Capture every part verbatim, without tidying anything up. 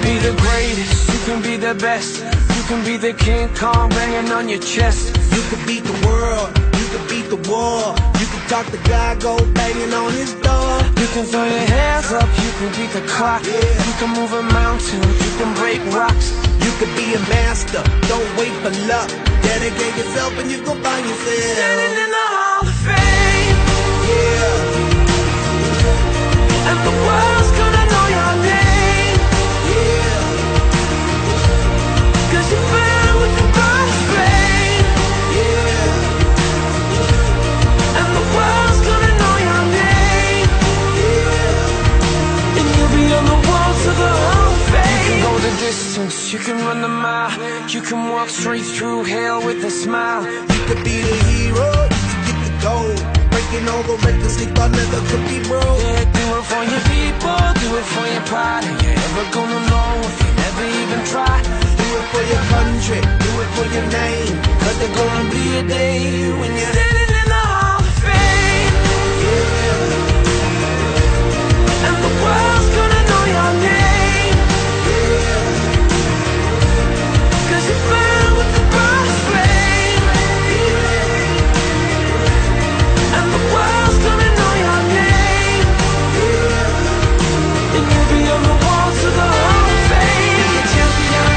be the greatest, you can be the best. You can be the King Kong banging on your chest. You can beat the world, you can beat the war. You can talk to God, go banging on his door. You can throw your hands up, you can beat the clock. Yeah. You can move a mountain, you can break rocks. You can be a master, don't wait for luck. Dedicate yourself and you gon' find yourself Standing in the Hall of Fame. Yeah. And the world's gonna know your name. Yeah. Cause you burn with the brightest flame. Yeah. And the world's gonna know your name. Yeah. And you'll be on the walls of the Hall of Fame. You can go the distance, you can run the mile. You can walk straight through hell with a smile. You could be the hero to get the gold. Breaking all the records they thought never could be broke. Yeah, do it for your people, do it for your pride. And you're never gonna know if you never even try. Do it for your country, do it for your name. Cause there's gonna be a day when you're standing in the Hall of Fame. Yeah. And the world's gonna know your name. Yeah. Cause you burn with the brightest flame. Yeah. And the world's gonna know your name. Yeah. And you'll be on the walls of the Hall of Fame. Be a champion.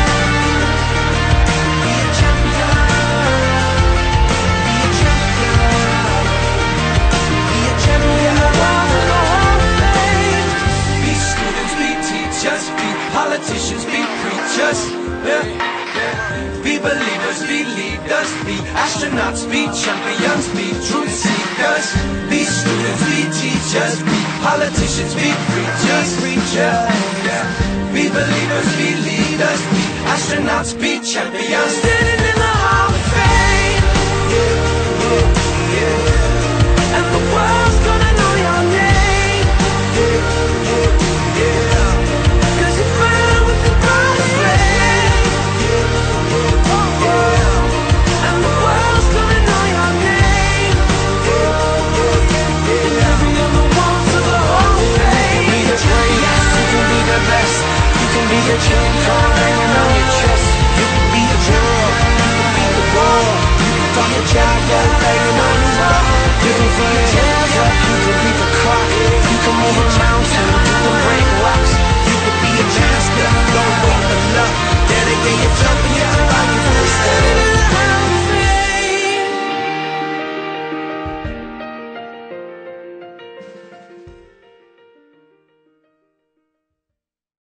Be a champion. Be a champion. Be a champion. The walls of the Hall of Fame. Be students, be teachers, be politicians, be preachers. Yeah, yeah. Be believers, be leaders, be astronauts, be champions, be truth seekers. Be students, be teachers, be politicians, be preachers. Yeah, yeah. Be believers, be leaders, be astronauts, be champions.